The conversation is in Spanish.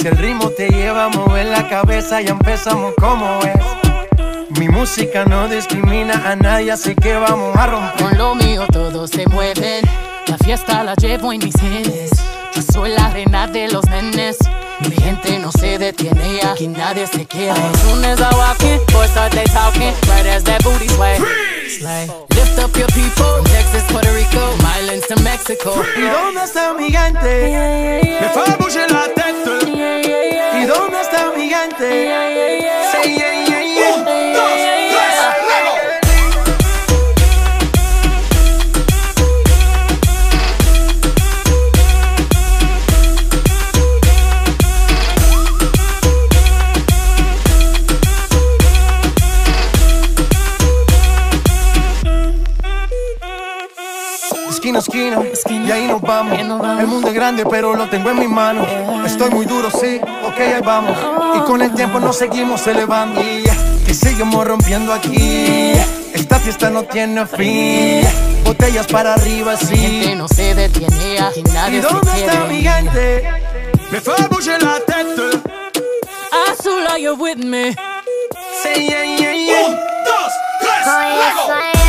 Si el ritmo te lleva a mover la cabeza, ya empezamos como es. Mi música no discrimina a nadie, así que vamos a romper. Con lo mío todos se mueven, la fiesta la llevo en mis genes. Yo soy la reina de los nenes. Mi gente no se detiene, aquí nadie se queda. As soon as I walk in, boys start they talking. Right as that booty sway. Lift up your people, from Texas, Puerto Rico, Islands to Mexico. ¿Y dónde está mi gente? Me fa bouger la tête. ¿Y dónde está mi gente? Say yeah, yeah, yeah. 1, 2, 3, luego. Esquina a esquina, y ahí nos vamos. El mundo es grande, pero lo tengo en mis manos. Estoy muy duro, sí, ok, ahí vamos. Y con el tiempo nos seguimos elevando. Que seguimos rompiendo aquí. Esta fiesta no tiene fin. Botellas para arriba, sí. Mi gente no se detiene, aquí nadie se queda. ¿Y dónde está mi gente? Me fa bouger la tête. Azul, are you with me? Say yeah, yeah, yeah. 1, 2, 3, luego.